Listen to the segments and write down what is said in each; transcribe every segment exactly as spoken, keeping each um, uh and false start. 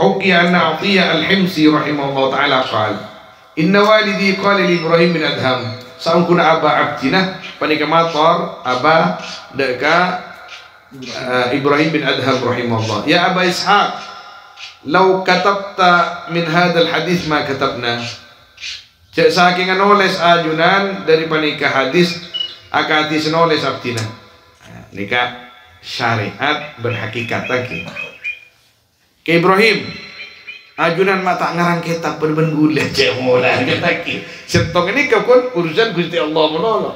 وحكي أن عطية الحمصي رحمه الله تعالى قال إن والدي قال لإبراهيم بن أدهم سأكون أبا عبدنا panika mator أبا دكا إبراهيم بن أدهم رحمه الله يا أبا إسحاق لو كتبت من هذا الحديث ما كتبنا. Cek saking nulis ajunan dari panika hadis akati nulis abdina. Nika syariat berhakikat lagi. Ke Ibrahim ajunan mata ngarang kitab ben-ben gula cek mola kita ki. Setong ini kapun urusan Gusti Allah menolong.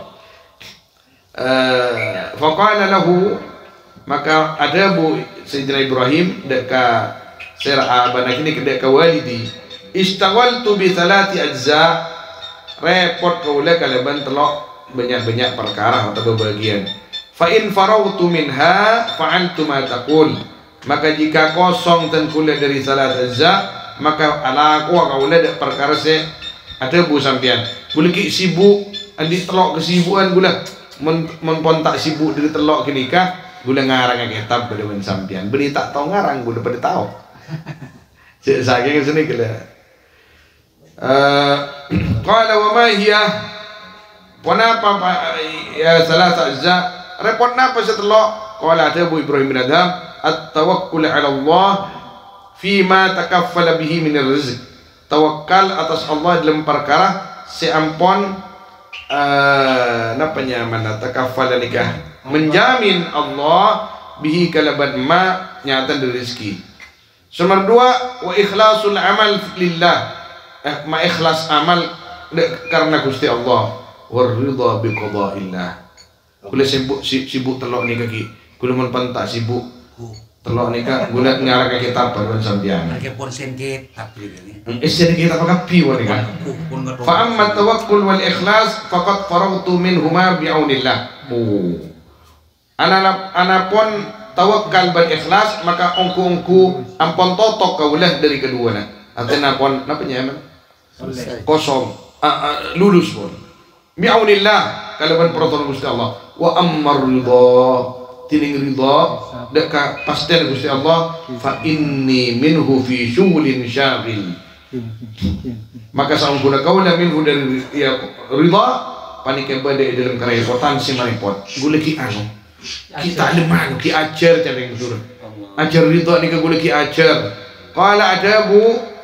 Eh faqala lahu maka ada bu Sayyidina Ibrahim deka sira abana kini deka walidi istawaltu bi thalathi ajza repot kaula kalaban telok banyak-banyak perkara atau bagian. Fa in farautu minha fa'altu ma taqul. Maka jika kosong dan kula dari salat ajza maka ala aku kaula dak perkara se ada bu sampean. Boleh ki sibuk andi telok kesibukan gula men pontak sibuk dari telok kini kah gula ngarang kitab belawan sampean. Beri tak tahu ngarang gula pada tahu. Cek saking sini gula. Qala wa ma hiya wanapa ya salah ajza repot napa setelok. Qala ada Abu Ibrahim bin Adham at-tawakkul ala Allah fima takaffala bihi min rizq. Tawakkal atas Allah dalam perkara seampon uh, napanya mana takaffala nikah menjamin Allah bihi kalaban ma nyata dari rezeki. Nomor dua wa ikhlasul amal lillah. Eh, ma ikhlas amal karena Gusti Allah war ridha bi qada'illah. Kula sibuk sibuk telok ni kaki. Kula mun pentak sibuk telok ni ka gula ngarang ke kitab baru sampean. Ke pon sen kitab ni. Eh sen kitab apa pi wani kan. Fa amma tawakkul wal ikhlas faqad faragtu minhuma bi aunillah. Oh. Ana ana pon tawakkal wal ikhlas maka ongku-ongku ampon totok kaulah dari keduanya. Artinya pon napa nya kosong uh, uh, lulus pun bi'aunillah kalaban pertolongan Gusti Allah wa ammar ridha tining ridha deka pasten Gusti Allah fa inni minhu fi syughlin syaghil maka saungkuna kaula minhu dari ya ridha panike bade dalam kerepotan si marepot guleki anu kita lemah ki ajar careng turun ajar ridha nika guleki ajar qala adabu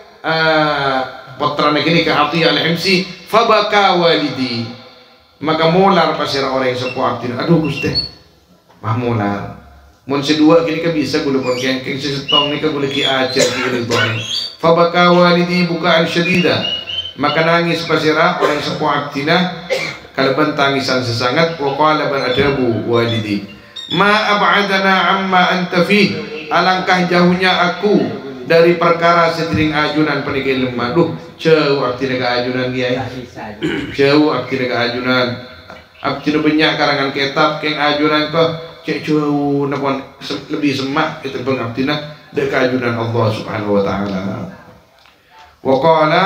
uh, putra negeri ke Atiyah al-Himsi fabaka walidi maka molar pasir orang yang sepuh abdin aduh Gusti mah molar mun sedua kini ka bisa gula pon kengkeng sesetong ni ka gula ki ajar ki ridwan fabaka walidi bukaan syadida maka nangis pasira orang sepuh abdina kalaban tangisan sesangat wa qala ban adabu walidi ma ab'adana amma anta fi alangkah jauhnya aku dari perkara sedering ajunan panikai lemah duh jauh akti nega ajunan dia jauh akti nega ajunan akti banyak karangan kitab keng ajunan kok cek jauh napon lebih semak itu pengabdina deka ajunan Allah subhanahu wa ta'ala wa qala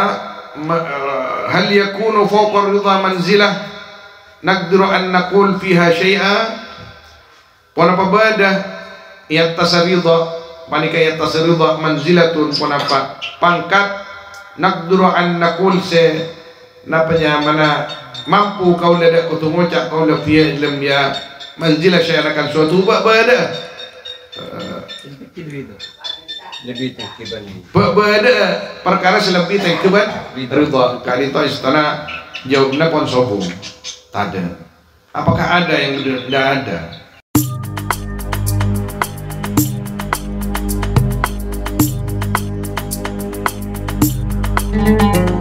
hal yakunu fawqa ridha manzilah naqdiru an naqul fiha syai'a wa napabadah yattasaridha panika yattasaridha manzilatun punapa pangkat naqduru an naqul se napanya mana mampu kau lada kutungucak kau lafiya lam ya manzilah syarakan suatu bada lebih tekiban bada perkara selebih tekiban ridha kali itu istana jawabnya pon sombong tada apakah ada yang tidak ada. Thank you.